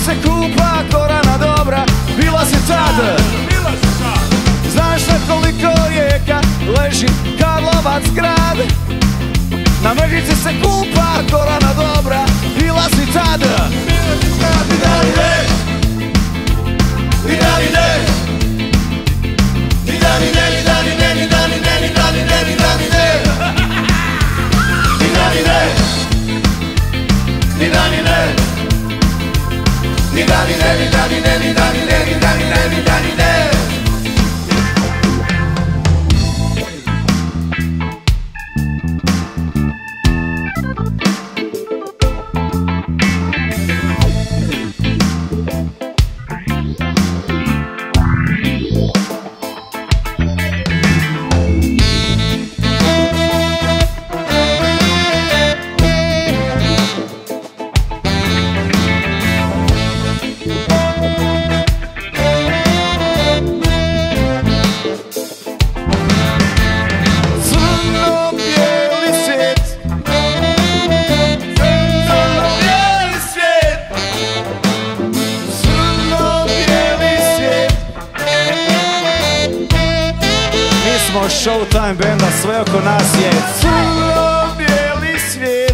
se kupa, korana dobra, bila si tad. Znaš nekoliko rijeka leži Karlovac grad. Na Mežici se kupa, korana dobra, bila si tad. Showtime benda, sve oko nas je crno-bijeli svijet.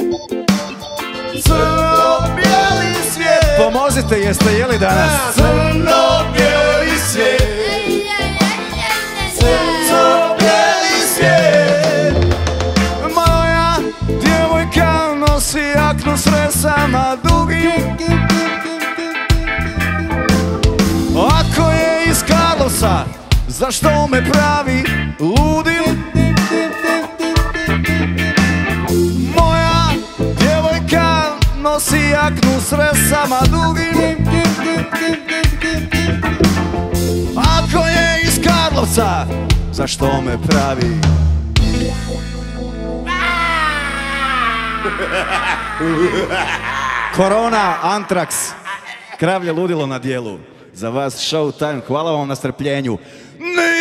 Crno-bijeli svijet. Pomozite, jeste jeli danas? Crno-bijeli svijet. Crno-bijeli svijet. Moja djevojka nosi jaknu s resama dugim. Ako je iz Karlovca, zašto me pravi ludim? Moja djevojka nosi jaknu s resama dugim. Ako je iz Karlovca, zašto me pravi? Korona, antraks, kravlje ludilo na dijelu. Za vas Showtime, hvala vam na strpljenju.